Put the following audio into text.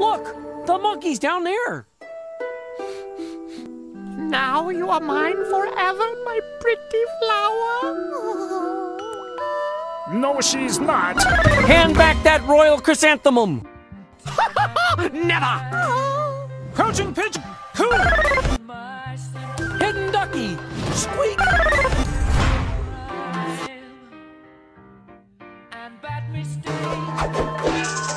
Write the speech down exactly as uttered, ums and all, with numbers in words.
Look, the monkey's down there. Now you are mine forever, my pretty flower. No, she's not. Hand back that royal chrysanthemum. Never. Crouching pigeon. Who? Hidden ducky. Squeak. And bad mistake.